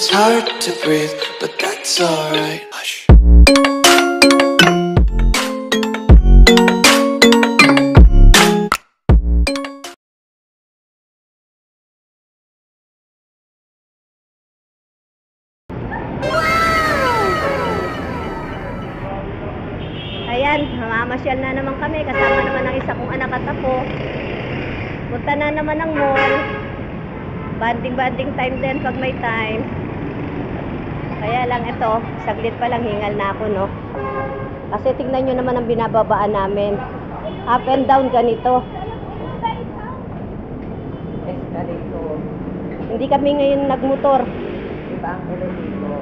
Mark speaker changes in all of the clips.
Speaker 1: It's hard to breathe, but that's alright. Hush.
Speaker 2: Ayan, mamamasyal na naman kami. Kasama naman ang isa kong anak at ako. Punta na naman ng mall. Banding time din pag may time. Kaya lang ito, saglit pa lang hingal na ako, no? Kasi tignan nyo naman ang binababaan namin. Up and down ganito.
Speaker 3: Escalator.
Speaker 2: Hindi kami ngayon nagmotor.
Speaker 3: Iba ang elevator.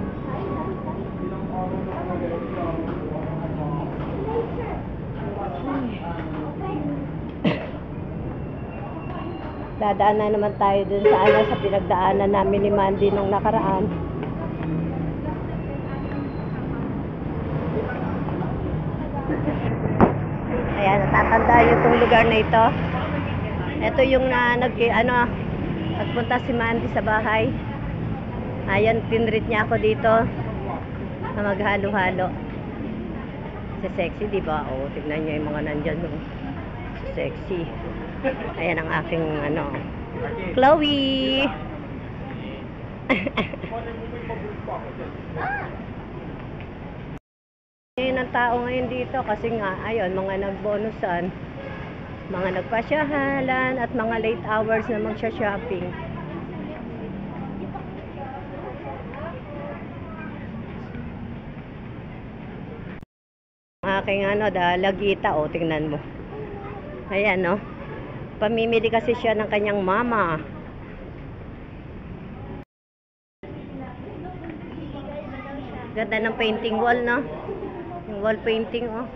Speaker 2: Dadaan na naman tayo dun sa sa pinagdaanan namin ni Mandy nung nakaraan. Ayan, natatanda yung itong lugar na ito. Ito yung nagpunta si Mandy sa bahay. Ayan, tinreat niya ako dito na maghalo-halo. Si sexy, diba? O, tignan niyo yung mga nandyan, no? Si sexy. Ayan ang aking Chloe. Ngayon ang tao ngayon dito kasi nga ayun, mga nagbonusan, mga nagpasyahalan at mga late hours na magsha-shopping. Aking dalagita, o tingnan mo. Ayan, no? Pamimili kasi siya ng kanyang mama. Ganda ng painting wall, no? Yung wall painting, oh.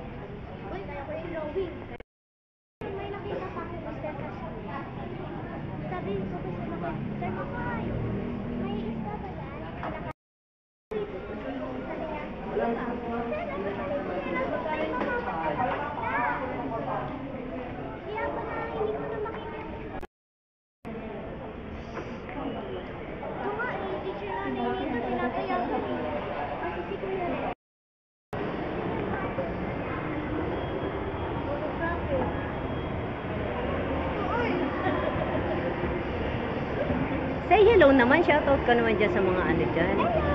Speaker 2: Say hello naman, shoutout ka naman dyan sa mga dyan.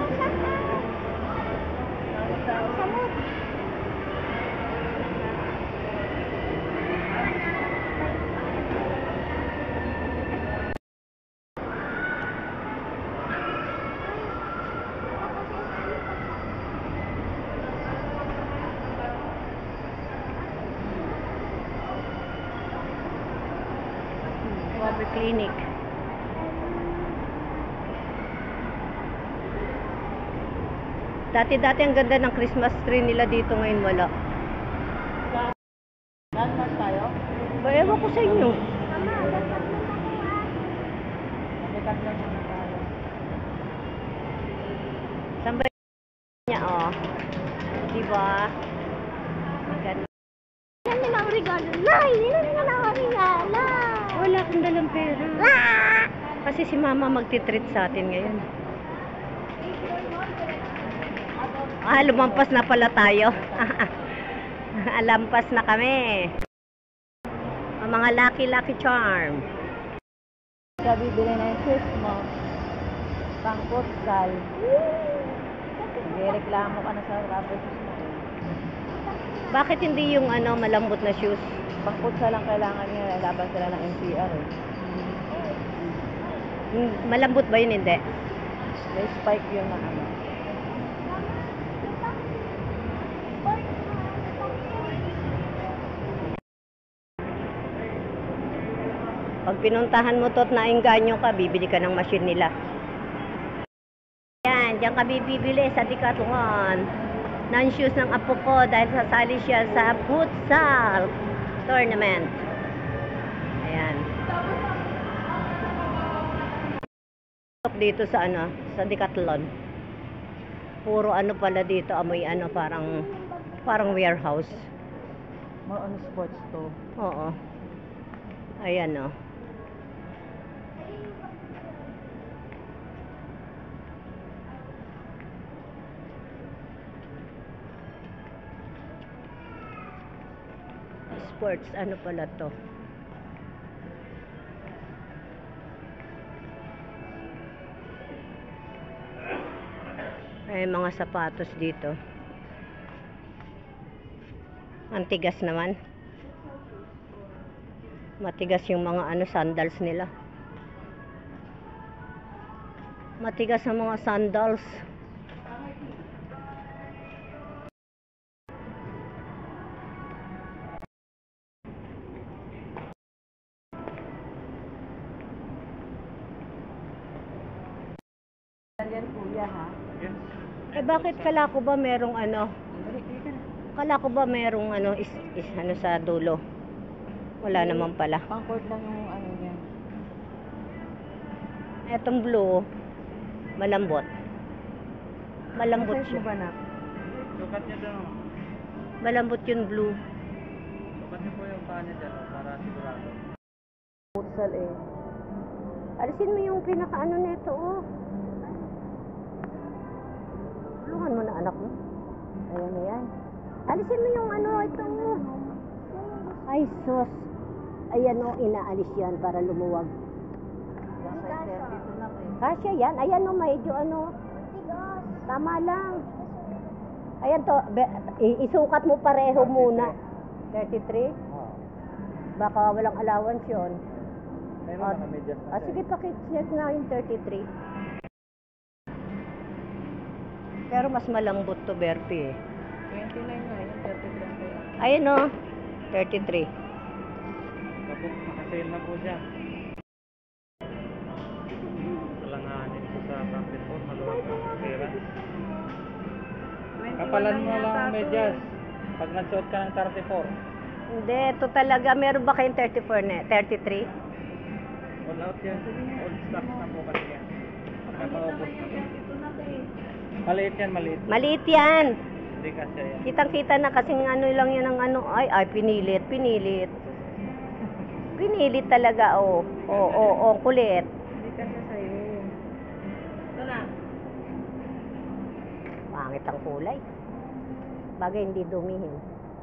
Speaker 2: Coffee clinic. Dati ang ganda ng Christmas tree nila dito, ngayon wala.
Speaker 3: Landmark tayo?
Speaker 2: Ewan ko sa inyo.
Speaker 3: Nabikat lang naman tayo.
Speaker 2: Saan ba niya, oh? Diba? Maganda.
Speaker 4: Yan nila ang regalo. Nay, nila ang regalo.
Speaker 2: Wala akong dalang pera. Kasi si mama magtitreat sa atin ngayon. Lumampas na pala tayo. Lampas na kami. Ang mga lucky charm.
Speaker 3: Sabi, bili na yung shoes mo. Pang-futsal. Reklamo ka na sa rubber shoes mo.
Speaker 2: Bakit hindi yung malambot na shoes?
Speaker 3: Pang-futsal lang kailangan nila. Laban sila ng NCR eh.
Speaker 2: Malambot ba yun? Hindi.
Speaker 3: May spike yun na
Speaker 2: Pag pinuntahan mo to at naengganyo ka, bibili ka ng machine nila. Yan, diyan ka bibili sa Decathlon ng shoes ng apo ko dahil sasali siya sa futsal tournament. Ayan. Dito sa sa Decathlon. Puro pala dito, amoy parang warehouse.
Speaker 3: More on sports to.
Speaker 2: Oo. Ayan, sports. Ano pala to? Ay, mga sapatos dito. Ang tigas naman. Matigas yung mga sandals nila. Matigas ang mga sandals.
Speaker 3: Yan kuya ha.
Speaker 2: Eh bakit kala ko ba merong Kala ko ba merong sa dulo? Wala naman pala.
Speaker 3: Pang-court lang yung niya.
Speaker 2: Etong blue, malambot. Malambot
Speaker 3: Size mo
Speaker 2: siya.
Speaker 3: ba na?
Speaker 5: Sukat niya doon.
Speaker 2: Malambot yung blue.
Speaker 5: Sukat niyo po yung paa niya dyan para sigurado.
Speaker 3: Futsal eh.
Speaker 2: Alisin mo yung pinakaano nito, oh. Tulungan mo na anak mo. Ayan na yan. Alisin mo yung ito. Ay, sus. Ayan o, inaalis yan para lumuwag. Kasya yan. Ayan o, medyo tama lang. Ayan to, isukat mo pareho muna. 33? Baka walang allowance yun.
Speaker 5: Meron na medyas na.
Speaker 2: Sige, pakit-check nga yung 33. Pero mas malambot to, Berpi eh.
Speaker 3: 29 nga yun, 33 pa yan.
Speaker 2: Ayun o, 33.
Speaker 5: Nakasale na po siya. Kalanganin ko sa Captain Ford. Maluwag ang pera. Kapalan mo lang ang medyas. Pag nagsuot ka ng 34.
Speaker 2: Hindi, ito talaga. Meron ba kayong 34 na? 33?
Speaker 5: All out yan. Old stock na po kasi yan. Nakaubos na po. Maliit yan, maliit.
Speaker 2: Maliit yan.
Speaker 5: Hindi kasi yan.
Speaker 2: Kitang-kita na kasing lang yan ng Ay, pinilit. Pinilit talaga, oh. Kulit.
Speaker 3: Hindi kasi sa'yo. Ito na.
Speaker 2: Pangit ang kulay. Bagay hindi dumihin.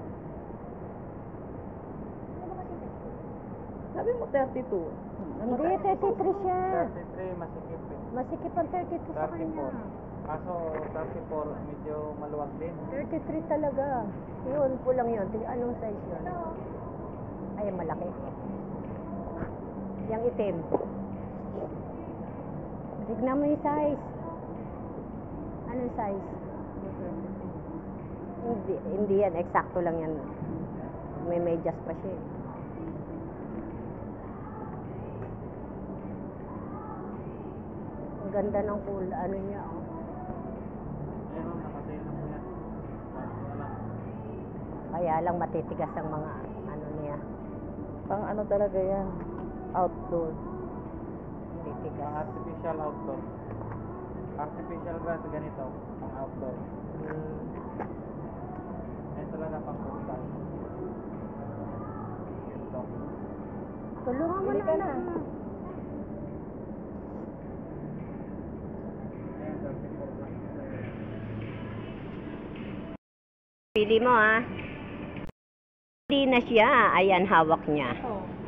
Speaker 3: Sabi mo 32.
Speaker 2: Hindi, 33 siya.
Speaker 5: 33, masikip eh.
Speaker 2: Masikip ang 32 sa kanya.
Speaker 5: 34. Kaso 34, medyo maluwag din.
Speaker 2: 33 talaga. Yun, kulang yun. Anong size yun? Ay, malaki. Yang itim. Tignan mo yung size. Anong size? Hindi yan. Eksakto lang yan. May medyas pa siya. Ang ganda ng niya, oh.
Speaker 5: Ayun, nakasale na po yan. Wala.
Speaker 2: Kaya lang matitigas ang mga niya.
Speaker 3: Pang talaga yan. Outdoor.
Speaker 2: Titigas.
Speaker 5: Ang artificial outdoor. Artificial grass ganito, pang outdoor. Ayun talaga pang outside. Ito.
Speaker 2: Tulungan mo
Speaker 3: Bili ka
Speaker 2: na.
Speaker 3: na.
Speaker 5: Ayun, 34 lang.
Speaker 2: Pili mo, ha. Hindi na siya. Ayan, hawak niya.
Speaker 3: Oh.